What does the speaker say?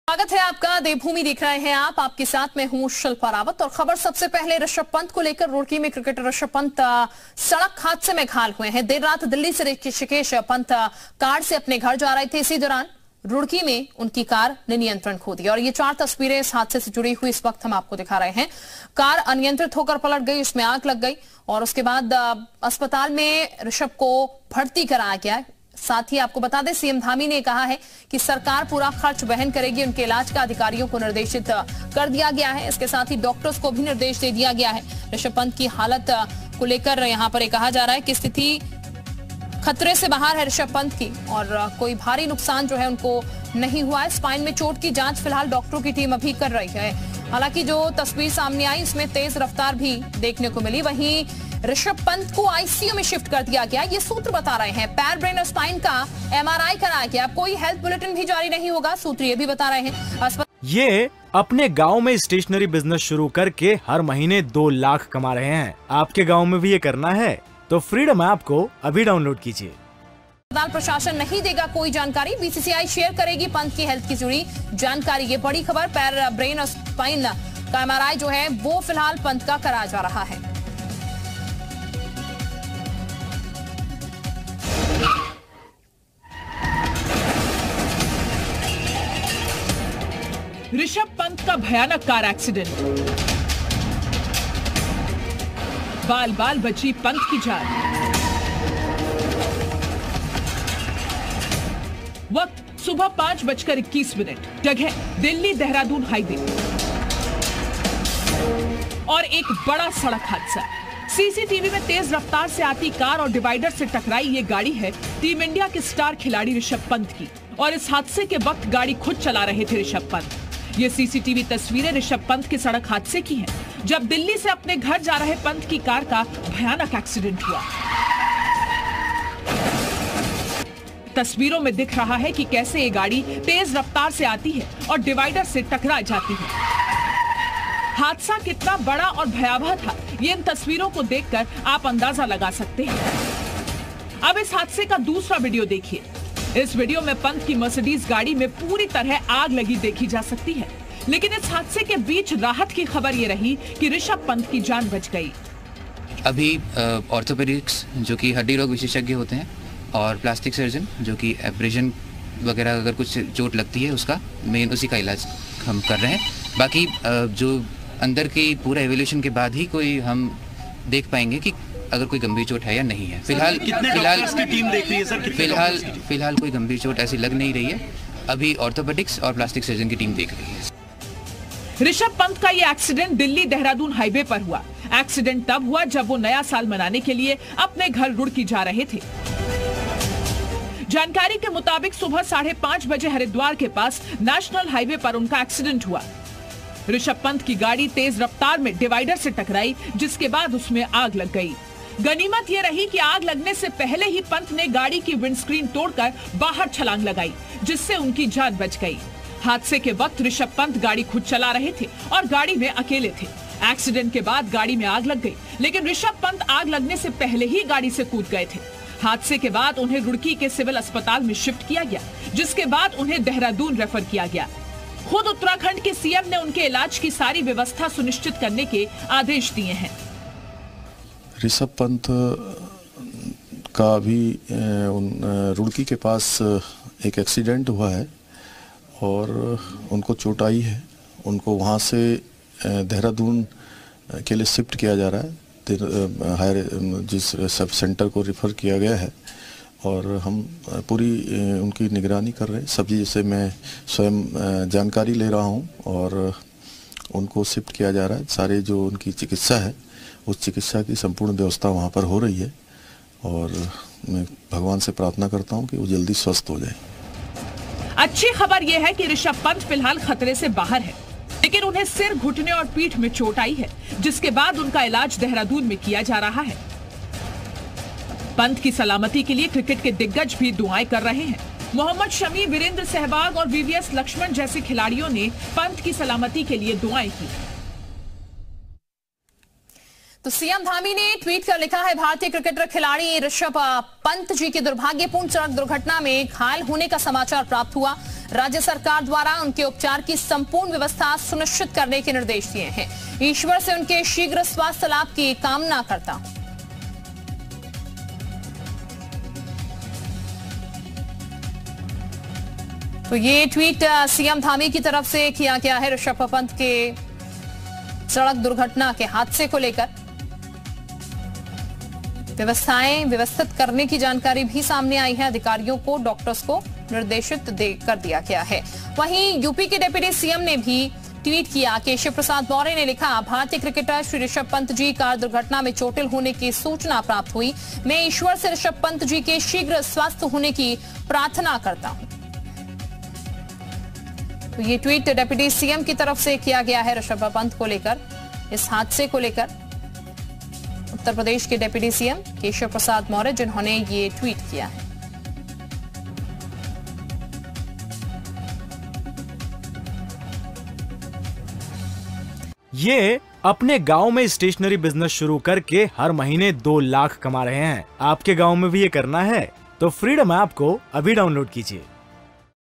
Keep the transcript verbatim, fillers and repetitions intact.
स्वागत है आपका। देवभूमि देख रहे हैं आप, आपके साथ में हूं शिल्पा रावत। और खबर सबसे पहले ऋषभ पंत को लेकर। रुड़की में क्रिकेटर ऋषभ पंत सड़क हादसे में घायल हुए हैं। देर रात दिल्ली से ऋषिकेश पंत कार से अपने घर जा रहे थे। इसी दौरान रुड़की में उनकी कार ने नियंत्रण खो दिया और ये चार तस्वीरें इस हादसे से जुड़ी हुई इस वक्त हम आपको दिखा रहे हैं। कार अनियंत्रित होकर पलट गई, उसमें आग लग गई और उसके बाद अस्पताल में ऋषभ को भर्ती कराया गया। साथ ही आपको बता दें, सीएम धामी ने कहा है कि सरकार पूरा खर्च वहन करेगी। उनके इलाज का अधिकारियों को निर्देशित कर दिया गया है। इसके साथ ही डॉक्टर्स को भी निर्देश दे दिया गया है। ऋषभ पंत की हालत को लेकर यहां पर कहा जा रहा है कि स्थिति खतरे से बाहर है ऋषभ पंत की और कोई भारी नुकसान जो है उनको नहीं हुआ है। स्पाइन में चोट की जांच फिलहाल डॉक्टरों की टीम अभी कर रही है। हालांकि जो तस्वीर सामने आई इसमें तेज रफ्तार भी देखने को मिली। वहीं ऋषभ पंत को आईसीयू में शिफ्ट कर दिया गया, ये सूत्र बता रहे हैं। पैर, ब्रेन और स्पाइन का एमआरआई कराया गया। कोई हेल्थ बुलेटिन भी जारी नहीं होगा, सूत्र ये भी बता रहे हैं। ये अपने गांव में स्टेशनरी बिजनेस शुरू करके हर महीने दो लाख कमा रहे हैं। आपके गांव में भी ये करना है तो फ्रीडम ऐप को अभी डाउनलोड कीजिए। अस्पताल प्रशासन नहीं देगा कोई जानकारी, बीसीसीआई शेयर करेगी पंत की हेल्थ की जुड़ी जानकारी। ये बड़ी खबर। पैर, ब्रेन और स्पाइन का एमआरआई जो है वो फिलहाल पंत का कराया जा रहा है। ऋषभ पंत का भयानक कार एक्सीडेंट, बाल बाल बची पंत की जान। वक्त सुबह पांच बजकर इक्कीस मिनट, जगह दिल्ली देहरादून हाईवे और एक बड़ा सड़क हादसा। सीसीटीवी में तेज रफ्तार से आती कार और डिवाइडर से टकराई ये गाड़ी है टीम इंडिया के स्टार खिलाड़ी ऋषभ पंत की। और इस हादसे के वक्त गाड़ी खुद चला रहे थे ऋषभ पंत। ये सीसीटीवी तस्वीरें ऋषभ पंत के सड़क हादसे की हैं, जब दिल्ली से अपने घर जा रहे पंत की कार का भयानक एक्सीडेंट हुआ। तस्वीरों में दिख रहा है कि कैसे ये गाड़ी तेज रफ्तार से आती है और डिवाइडर से टकरा जाती है। हादसा कितना बड़ा और भयावह था, ये इन तस्वीरों को देखकर आप अंदाजा लगा सकते हैं। अब इस हादसे का दूसरा वीडियो देखिए। इस वीडियो में पंत की मर्सिडीज गाड़ी में पूरी तरह आग लगी देखी जा सकती है। लेकिन इस हादसे के बीच राहत की खबर ये रही कि ऋषभ पंत की जान बच गई। अभी ऑर्थोपेडिक्स जो कि हड्डी रोग विशेषज्ञ होते हैं और प्लास्टिक सर्जन जो कि एब्रेजन वगैरह अगर कुछ चोट लगती है उसका मेन उसी का इलाज हम कर रहे हैं। बाकी जो अंदर की पूरा एवोल्यूशन के बाद ही कोई हम देख पाएंगे कि अगर कोई गंभीर चोट है या नहीं है। फिलहाल फिलहाल टीम देख रही है सर? फिलहाल फिलहाल कोई गंभीर चोट ऐसी लग नहीं रही है। अभी ऑर्थोपेडिक्स और प्लास्टिक सर्जन की टीम देख रही है। ऋषभ पंत का ये एक्सीडेंट दिल्ली देहरादून हाईवे पर हुआ। एक्सीडेंट तब हुआ जब वो नया साल मनाने के लिए अपने घर रुड़की जा रहे थे। जानकारी के मुताबिक सुबह साढ़े पांच बजे हरिद्वार के पास नेशनल हाईवे पर उनका एक्सीडेंट हुआ। ऋषभ पंत की गाड़ी तेज रफ्तार में डिवाइडर से टकराई, जिसके बाद उसमें आग लग गई। गनीमत यह रही कि आग लगने से पहले ही पंत ने गाड़ी की विंडस्क्रीन तोड़कर बाहर छलांग लगाई, जिससे उनकी जान बच गई। हादसे के वक्त ऋषभ पंत गाड़ी खुद चला रहे थे और गाड़ी में अकेले थे। एक्सीडेंट के बाद गाड़ी में आग लग गई, लेकिन ऋषभ पंत आग लगने से पहले ही गाड़ी से कूद गए थे। हादसे के बाद उन्हें रुड़की के सिविल अस्पताल में शिफ्ट किया गया, जिसके बाद उन्हें देहरादून रेफर किया गया। खुद उत्तराखंड के सीएम ने उनके इलाज की सारी व्यवस्था सुनिश्चित करने के आदेश दिए हैं। ऋषभ पंत का अभी रुड़की के पास एक एक्सीडेंट हुआ है और उनको चोट आई है। उनको वहाँ से देहरादून के लिए शिफ्ट किया जा रहा है, हायर जिस सब सेंटर को रेफर किया गया है और हम पूरी उनकी निगरानी कर रहे हैं। सब चीज़ से मैं स्वयं जानकारी ले रहा हूँ और उनको शिफ्ट किया जा रहा है। सारे जो उनकी चिकित्सा है उस चिकित्सा की संपूर्ण व्यवस्था वहाँ पर हो रही है और मैं भगवान से प्रार्थना करता हूँ कि वो जल्दी स्वस्थ हो जाए। अच्छी खबर यह है कि ऋषभ पंत फिलहाल खतरे से बाहर है, लेकिन उन्हें सिर, घुटने और पीठ में चोट आई है, जिसके बाद उनका इलाज देहरादून में किया जा रहा है। पंत की सलामती के लिए क्रिकेट के दिग्गज भी दुआएं कर रहे हैं। मोहम्मद शमी, वीरेंद्र सहवाग और वीवीएस लक्ष्मण जैसे खिलाड़ियों ने पंत की सलामती के लिए दुआएं की। तो सीएम धामी ने ट्वीट कर लिखा है, भारतीय क्रिकेटर खिलाड़ी ऋषभ पंत जी की दुर्भाग्यपूर्ण सड़क दुर्घटना में घायल होने का समाचार प्राप्त हुआ। राज्य सरकार द्वारा उनके उपचार की संपूर्ण व्यवस्था सुनिश्चित करने के निर्देश दिए हैं। ईश्वर से उनके शीघ्र स्वास्थ्य लाभ की कामना करता हूं। तो ये ट्वीट सीएम धामी की तरफ से किया गया है ऋषभ पंत के सड़क दुर्घटना के हादसे को लेकर। व्यवस्थाएं व्यवस्थित करने की जानकारी भी सामने आई है। अधिकारियों को, डॉक्टर्स को निर्देशित दे कर दिया गया है। वहीं यूपी के डिप्टी सीएम ने भी ट्वीट किया। केशव प्रसाद मौर्य ने लिखा, भारतीय क्रिकेटर श्री ऋषभ पंत जी कार दुर्घटना में चोटिल होने की सूचना प्राप्त हुई। मैं ईश्वर से ऋषभ पंत जी के शीघ्र स्वस्थ होने की प्रार्थना करता हूं। तो ये ट्वीट डिप्टी सीएम की तरफ से किया गया है ऋषभ पंत को लेकर, इस हादसे को लेकर। उत्तर प्रदेश के डिप्टी सीएम केशव प्रसाद मौर्य जिन्होंने ये ट्वीट किया है। ये अपने गांव में स्टेशनरी बिजनेस शुरू करके हर महीने दो लाख कमा रहे हैं। आपके गांव में भी ये करना है तो फ्रीडम ऐप को अभी डाउनलोड कीजिए।